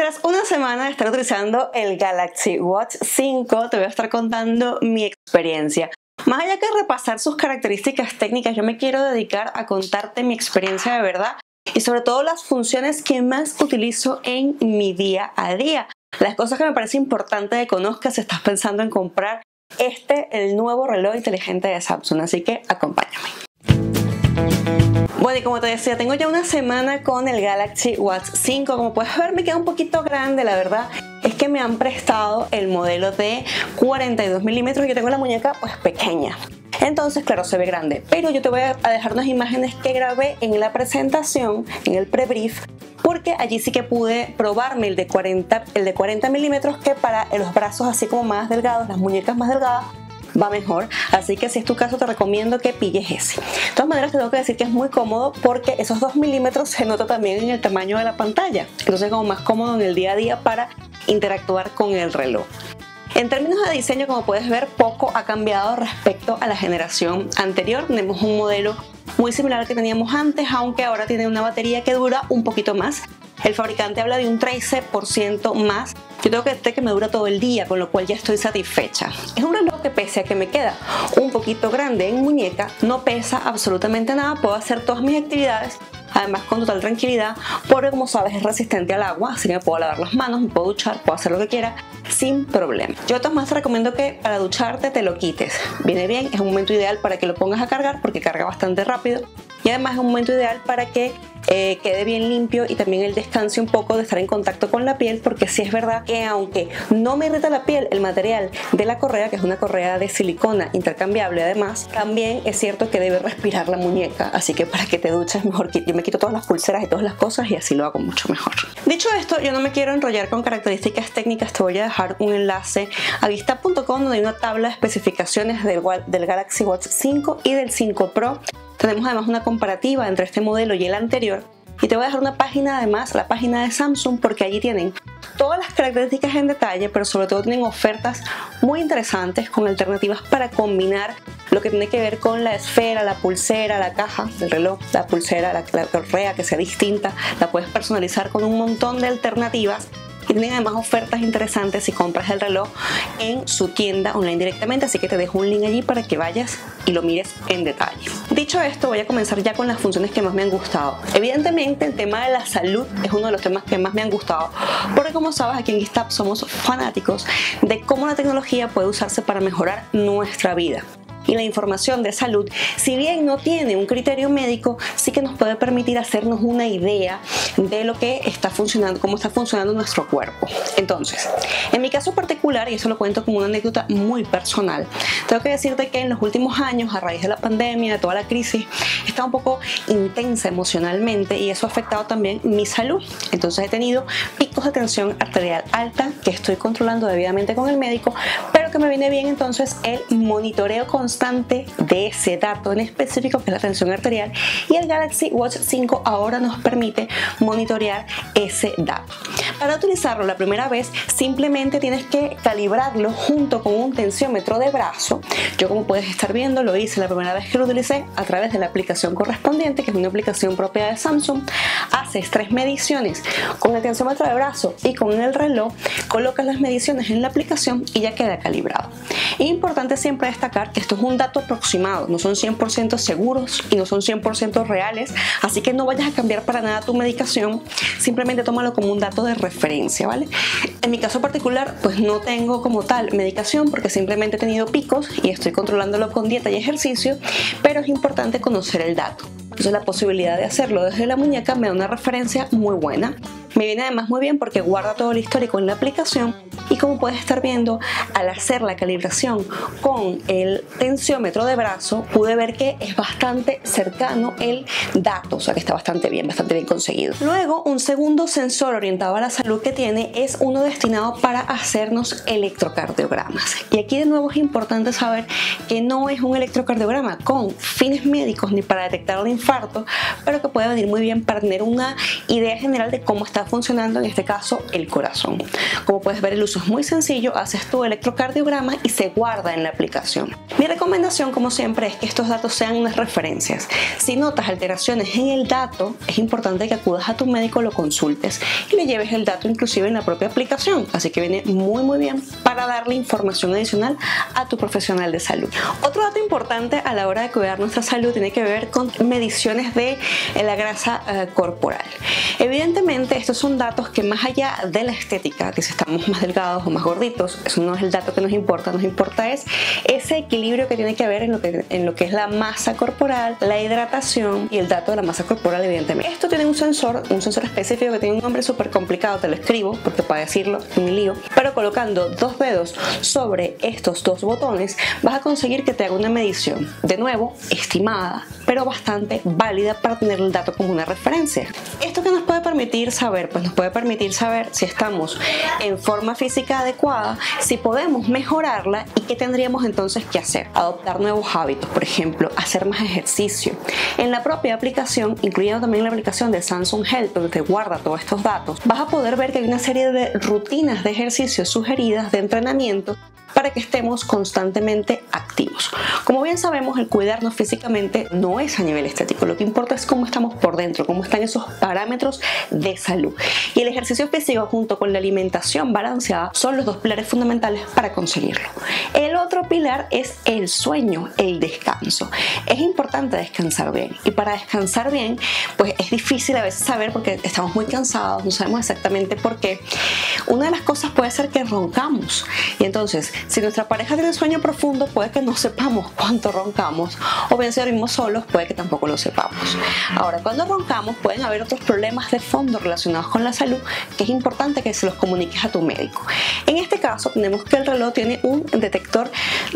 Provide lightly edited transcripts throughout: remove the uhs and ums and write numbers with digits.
Tras una semana de estar utilizando el Galaxy Watch 5, te voy a estar contando mi experiencia. Más allá que repasar sus características técnicas, yo me quiero dedicar a contarte mi experiencia de verdad y sobre todo las funciones que más utilizo en mi día a día. Las cosas que me parece importante que conozcas si estás pensando en comprar el nuevo reloj inteligente de Samsung, así que acompáñame. Bueno, y como te decía, tengo ya una semana con el Galaxy Watch 5. Como puedes ver, me queda un poquito grande, la verdad es que me han prestado el modelo de 42 milímetros y yo tengo la muñeca pues pequeña. Entonces, claro, se ve grande, pero yo te voy a dejar unas imágenes que grabé en la presentación, en el pre-brief, porque allí sí que pude probarme el de 40 milímetros, que para los brazos así como más delgados, las muñecas más delgadas, va mejor, así que si es tu caso te recomiendo que pilles ese. De todas maneras te tengo que decir que es muy cómodo porque esos 2 milímetros se nota también en el tamaño de la pantalla, entonces como más cómodo en el día a día para interactuar con el reloj. En términos de diseño, como puedes ver, poco ha cambiado respecto a la generación anterior. Tenemos un modelo muy similar al que teníamos antes, aunque ahora tiene una batería que dura un poquito más. El fabricante habla de un 13% más. Yo tengo que decir que me dura todo el día, con lo cual ya estoy satisfecha. Es un reloj que, pese a que me queda un poquito grande en muñeca, no pesa absolutamente nada. Puedo hacer todas mis actividades, además con total tranquilidad, porque como sabes es resistente al agua, así que me puedo lavar las manos, me puedo duchar, puedo hacer lo que quiera sin problema. Yo de todas maneras te recomiendo que para ducharte te lo quites. Viene bien, es un momento ideal para que lo pongas a cargar porque carga bastante rápido y además es un momento ideal para que quede bien limpio y también él descanse un poco de estar en contacto con la piel, porque sí es verdad que aunque no me irrita la piel el material de la correa, que es una correa de silicona intercambiable, además también es cierto que debe respirar la muñeca, así que para que te duches mejor yo me quito todas las pulseras y todas las cosas y así lo hago mucho mejor. Dicho esto, yo no me quiero enrollar con características técnicas, te voy a dejar un enlace a vista.com donde hay una tabla de especificaciones del Galaxy Watch 5 y del 5 Pro. Tenemos además una comparativa entre este modelo y el anterior y te voy a dejar una página, además la página de Samsung, porque allí tienen todas las características en detalle, pero sobre todo tienen ofertas muy interesantes con alternativas para combinar lo que tiene que ver con la esfera, la pulsera, la caja del reloj, la pulsera, la correa que sea distinta, la puedes personalizar con un montón de alternativas. Y tienen además ofertas interesantes si compras el reloj en su tienda online directamente, así que te dejo un link allí para que vayas y lo mires en detalle. Dicho esto, voy a comenzar ya con las funciones que más me han gustado. Evidentemente el tema de la salud es uno de los temas que más me han gustado, porque como sabes aquí en Geekstab somos fanáticos de cómo la tecnología puede usarse para mejorar nuestra vida. Y la información de salud, si bien no tiene un criterio médico, sí que nos puede permitir hacernos una idea de lo que está funcionando, cómo está funcionando nuestro cuerpo. Entonces, en mi caso particular, y eso lo cuento como una anécdota muy personal, tengo que decirte que en los últimos años, a raíz de la pandemia, de toda la crisis, he estado un poco intensa emocionalmente y eso ha afectado también mi salud. Entonces he tenido picos de tensión arterial alta que estoy controlando debidamente con el médico, pero que me viene bien entonces el monitoreo constante de ese dato en específico, que es la tensión arterial, y el Galaxy Watch 5 ahora nos permite monitorear ese dato. Para utilizarlo la primera vez simplemente tienes que calibrarlo junto con un tensiómetro de brazo. Yo, como puedes estar viendo, lo hice la primera vez que lo utilicé a través de la aplicación correspondiente, que es una aplicación propia de Samsung. Haces 3 mediciones con el tensiómetro de brazo y con el reloj, colocas las mediciones en la aplicación y ya queda calibrado. Es importante siempre destacar que esto es un dato aproximado, no son 100% seguros y no son 100% reales, así que no vayas a cambiar para nada tu medicación, simplemente tómalo como un dato de referencia, ¿vale? En mi caso particular, pues no tengo como tal medicación porque simplemente he tenido picos y estoy controlándolo con dieta y ejercicio, pero es importante conocer el dato. Entonces la posibilidad de hacerlo desde la muñeca me da una referencia muy buena. Me viene además muy bien porque guarda todo el histórico en la aplicación y, como puedes estar viendo, al hacer la calibración con el tensiómetro de brazo pude ver que es bastante cercano el dato, o sea que está bastante bien conseguido. Luego, un segundo sensor orientado a la salud que tiene es uno destinado para hacernos electrocardiogramas. Y aquí de nuevo es importante saber que no es un electrocardiograma con fines médicos ni para detectar un infarto, pero que puede venir muy bien para tener una idea general de cómo está funcionando, en este caso, el corazón. Como puedes ver, el uso es es muy sencillo, haces tu electrocardiograma y se guarda en la aplicación. Mi recomendación, como siempre, es que estos datos sean unas referencias. Si notas alteraciones en el dato, es importante que acudas a tu médico, lo consultes y le lleves el dato inclusive en la propia aplicación. Así que viene muy bien para darle información adicional a tu profesional de salud. Otro dato importante a la hora de cuidar nuestra salud tiene que ver con mediciones de la grasa corporal. Evidentemente, estos son datos que más allá de la estética, que si estamos más delgados o más gorditos, eso no es el dato que nos importa es ese equilibrio que tiene que haber en lo que es la masa corporal, la hidratación y el dato de la masa corporal, evidentemente. Esto tiene un sensor específico que tiene un nombre súper complicado, te lo escribo porque para decirlo es un lío, pero colocando 2 dedos sobre estos 2 botones vas a conseguir que te haga una medición, de nuevo, estimada, pero bastante válida para tener el dato como una referencia. ¿Esto qué nos puede permitir saber? Pues nos puede permitir saber si estamos en forma física adecuada, si podemos mejorarla y qué tendríamos entonces que hacer. Adoptar nuevos hábitos, por ejemplo, hacer más ejercicio. En la propia aplicación, incluyendo también la aplicación de Samsung Health, donde te guarda todos estos datos, vas a poder ver que hay una serie de rutinas de ejercicio sugeridas de entrenamiento para que estemos constantemente activos. Como bien sabemos, el cuidarnos físicamente no es a nivel estético, lo que importa es cómo estamos por dentro, cómo están esos parámetros de salud. Y el ejercicio físico junto con la alimentación balanceada son los 2 pilares fundamentales para conseguirlo. El otro pilar es el sueño, el descanso. Es importante descansar bien, y para descansar bien pues es difícil a veces saber porque estamos muy cansados, no sabemos exactamente por qué. Una de las cosas puede ser que roncamos, y entonces si nuestra pareja tiene sueño profundo puede que no sepamos cuánto roncamos, o bien si dormimos solos puede que tampoco lo sepamos. Ahora, cuando roncamos pueden haber otros problemas de fondo relacionados con la salud que es importante que se los comuniques a tu médico. En este caso tenemos que el reloj tiene un detección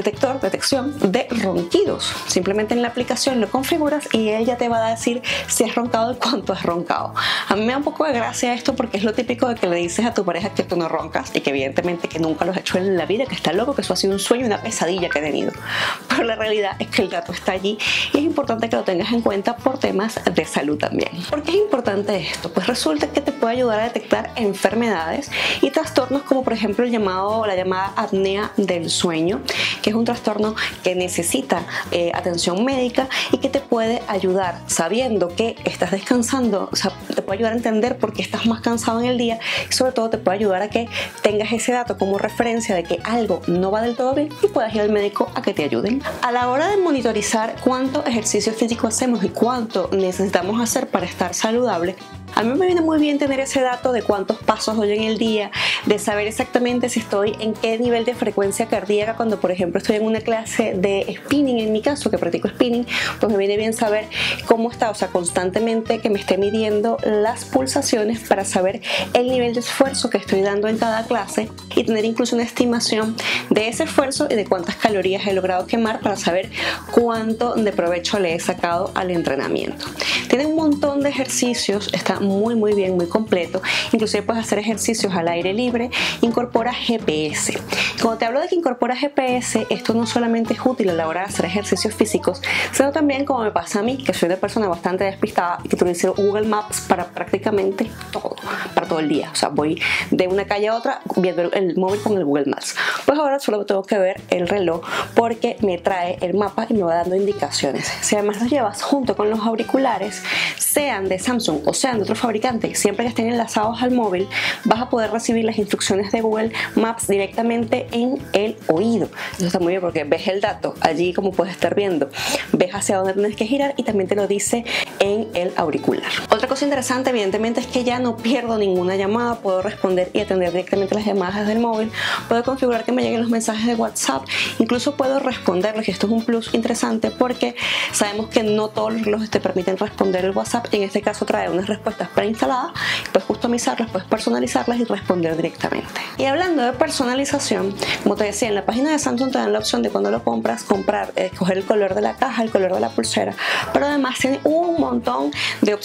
de ronquidos. Simplemente en la aplicación lo configuras y él ya te va a decir si has roncado y cuánto has roncado. A mí me da un poco de gracia esto porque es lo típico de que le dices a tu pareja que tú no roncas y que evidentemente que nunca lo has hecho en la vida, que está loco, que eso ha sido un sueño, una pesadilla que he tenido. Pero la realidad es que el dato está allí y es importante que lo tengas en cuenta por temas de salud también. ¿Por qué es importante esto? Pues resulta que te puede ayudar a detectar enfermedades y trastornos como por ejemplo la llamada apnea del sueño, que es un trastorno que necesita atención médica y que te puede ayudar sabiendo que estás descansando, o sea, te puede ayudar a entender por qué estás más cansado en el día y sobre todo te puede ayudar a que tengas ese dato como referencia de que algo no va del todo bien y puedas ir al médico a que te ayuden. A la hora de monitorizar cuánto ejercicio físico hacemos y cuánto necesitamos hacer para estar saludable, a mí me viene muy bien tener ese dato de cuántos pasos doy en el día, de saber exactamente si estoy en qué nivel de frecuencia cardíaca cuando por ejemplo estoy en una clase de spinning, en mi caso que practico spinning, pues me viene bien saber cómo está, o sea, constantemente que me esté midiendo las pulsaciones para saber el nivel de esfuerzo que estoy dando en cada clase y tener incluso una estimación de ese esfuerzo y de cuántas calorías he logrado quemar para saber cuánto de provecho le he sacado al entrenamiento. Tiene un montón de ejercicios, está muy bien, muy completo. Inclusive puedes hacer ejercicios al aire libre, incorpora GPS. Cuando te hablo de que incorpora GPS, esto no solamente es útil a la hora de hacer ejercicios físicos, sino también como me pasa a mí, que soy una persona bastante despistada y que utilizo Google Maps para prácticamente todo, para todo el día. O sea, voy de una calle a otra viendo el móvil con el Google Maps. Pues ahora solo tengo que ver el reloj porque me trae el mapa y me va dando indicaciones. Si además los llevas junto con los auriculares, sean de Samsung o sean de otro fabricante, siempre que estén enlazados al móvil, vas a poder recibir las instrucciones de Google Maps directamente en el oído. Eso está muy bien porque ves el dato allí, como puedes estar viendo, ves hacia dónde tienes que girar y también te lo dice en el auricular. Otra cosa interesante evidentemente es que ya no pierdo ninguna llamada, puedo responder y atender directamente las llamadas desde el móvil, puedo configurar que me lleguen los mensajes de WhatsApp, incluso puedo responderlos y esto es un plus interesante porque sabemos que no todos los relojes te permiten responder el WhatsApp y en este caso trae unas respuestas preinstaladas, puedes customizarlas, puedes personalizarlas y responder directamente. Y hablando de personalización, como te decía, en la página de Samsung te dan la opción de cuando lo compras, escoger el color de la caja, el color de la pulsera, pero además tiene un montón de opciones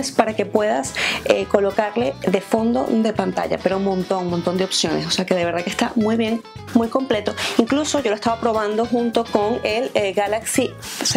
opciones para que puedas colocarle de fondo de pantalla, pero un montón de opciones, o sea que de verdad que está muy bien, muy completo. Incluso yo lo estaba probando junto con el Galaxy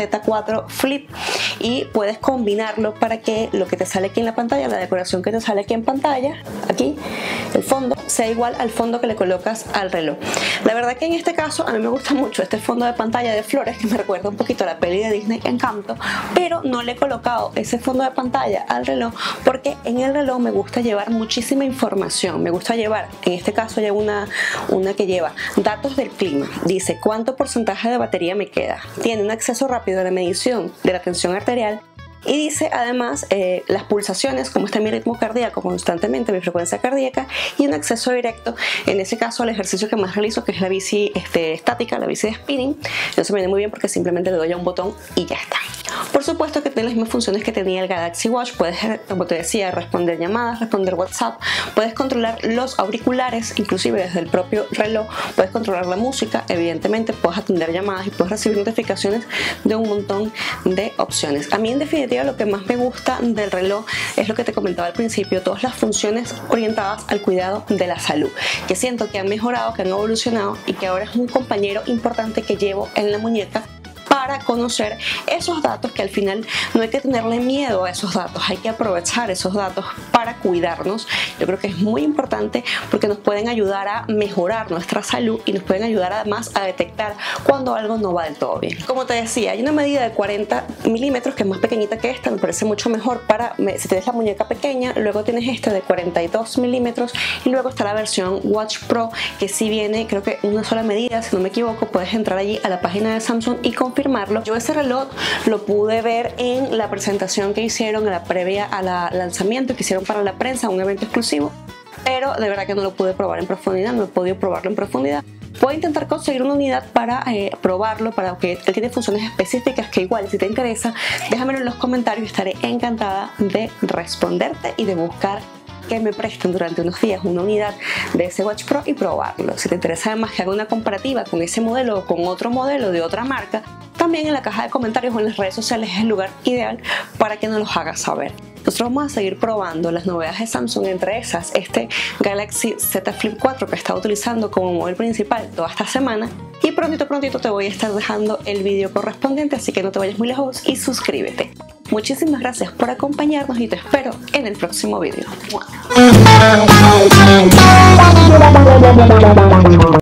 Z4 Flip y puedes combinarlo para que lo que te sale aquí en la pantalla, la decoración que te sale aquí en pantalla, aquí el fondo, sea igual al fondo que le colocas al reloj. La verdad que en este caso a mí me gusta mucho este fondo de pantalla de flores que me recuerda un poquito a la peli de Disney Encanto, pero no le he colocado ese fondo de pantalla al reloj porque en el reloj me gusta llevar muchísima información. Me gusta llevar, en este caso llevo una que lleva datos del clima, dice cuánto porcentaje de batería me queda, tiene un acceso rápido a la medición de la tensión arterial y dice además las pulsaciones, cómo está mi ritmo cardíaco constantemente, mi frecuencia cardíaca, y un acceso directo, en ese caso al ejercicio que más realizo, que es la bici estática, la bici de spinning. Eso me viene muy bien porque simplemente le doy a un botón y ya está. Por supuesto que tiene las mismas funciones que tenía el Galaxy Watch. Puedes, como te decía, responder llamadas, responder WhatsApp, puedes controlar los auriculares, inclusive desde el propio reloj, puedes controlar la música, evidentemente puedes atender llamadas y puedes recibir notificaciones de un montón de opciones. A mí en definitiva lo que más me gusta del reloj es lo que te comentaba al principio, todas las funciones orientadas al cuidado de la salud, que siento que han mejorado, que han evolucionado y que ahora es un compañero importante que llevo en la muñeca para conocer esos datos, que al final no hay que tenerle miedo a esos datos, hay que aprovechar esos datos para cuidarnos. Yo creo que es muy importante porque nos pueden ayudar a mejorar nuestra salud y nos pueden ayudar además a detectar cuando algo no va del todo bien. Como te decía, hay una medida de 40 milímetros que es más pequeñita que esta, me parece mucho mejor para si tienes la muñeca pequeña. Luego tienes esta de 42 milímetros y luego está la versión Watch Pro que sí viene, creo que una sola medida, si no me equivoco. Puedes entrar allí a la página de Samsung y confirmarlo. Yo ese reloj lo pude ver en la presentación que hicieron, en la previa al lanzamiento que hicieron para la prensa, un evento exclusivo, pero de verdad que no lo pude probar en profundidad, no he podido probarlo en profundidad. Voy a intentar conseguir una unidad para probarlo, para que él tiene funciones específicas que igual si te interesa, déjamelo en los comentarios, estaré encantada de responderte y de buscar que me presten durante unos días una unidad de ese Watch Pro y probarlo. Si te interesa además que haga una comparativa con ese modelo o con otro modelo de otra marca, también en la caja de comentarios o en las redes sociales es el lugar ideal para que nos los hagas saber. Nosotros vamos a seguir probando las novedades de Samsung, entre esas este Galaxy Z Flip 4 que he estado utilizando como modelo principal toda esta semana, y prontito te voy a estar dejando el vídeo correspondiente, así que no te vayas muy lejos y suscríbete. Muchísimas gracias por acompañarnos y te espero en el próximo vídeo.